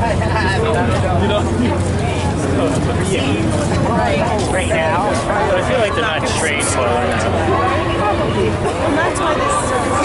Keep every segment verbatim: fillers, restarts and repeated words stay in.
You know? Right now? But I feel like they're not trained well enough. And that's why this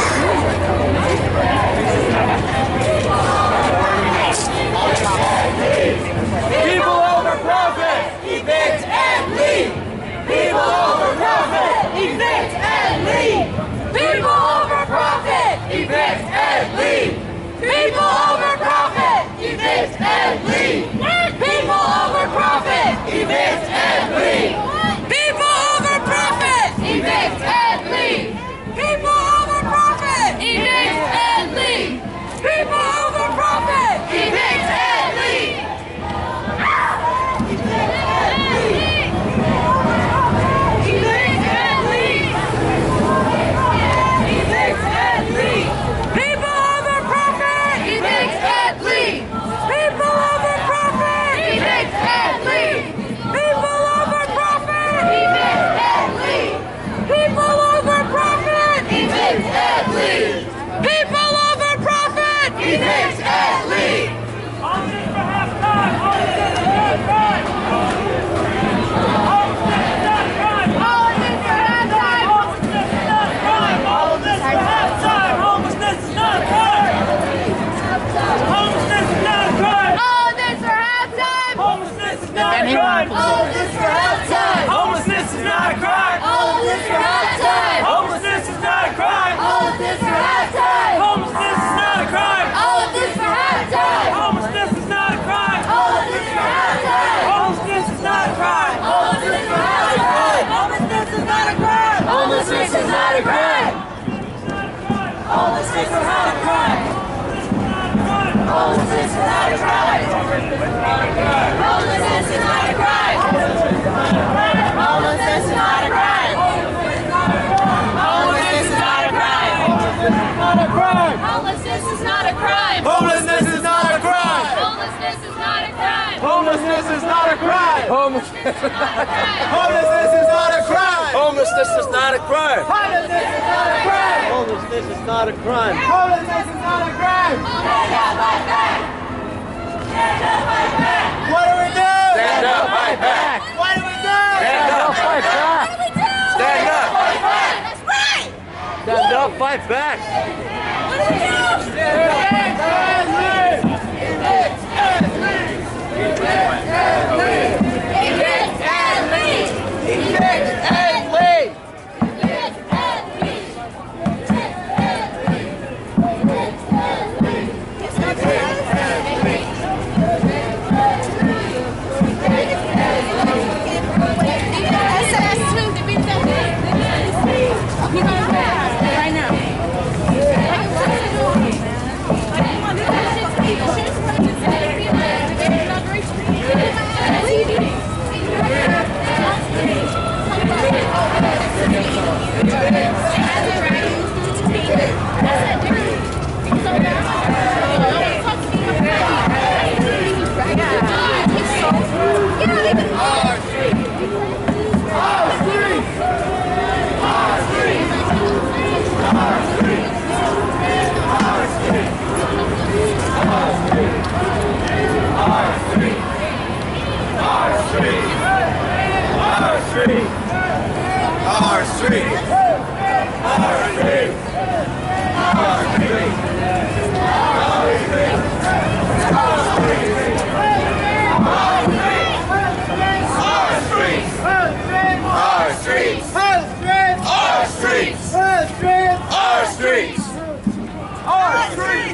People over profit, evict and leave. People over profit, evict and leave. People over profit, evict and leave. People over profit, evict and leave. People over profit, evict and leave. People over profit, evict and leave. People over profit, evict and leave. People over profit, evict and leave. Homelessness is not a crime. Homelessness is not a crime. Homelessness is not a crime. Homelessness is not a crime. Homelessness is not a crime. Homelessness is not a crime. Homelessness is not a crime. Homelessness is not a crime. Homelessness is not a crime. Homelessness is not a crime. Homelessness is not a crime. Homelessness is not a crime. Homelessness is not a crime. Homelessness is not a crime. Homelessness is not a crime. Stand up, fight back. Stand up, fight back. What do we do? Stand up, fight back. What do we do? Stand up, fight back. What do we do? Stand up. Fight back. That's right. Stand up, fight back. What do we do? Stand up, fight back. Evict and leave. Evict and leave. Evict and leave. Evict and leave. Evict and leave. right now. Our street. Our street. Our street. Our street. Our street. Our streets. Our streets. Our streets. Our streets. Our streets. Our streets.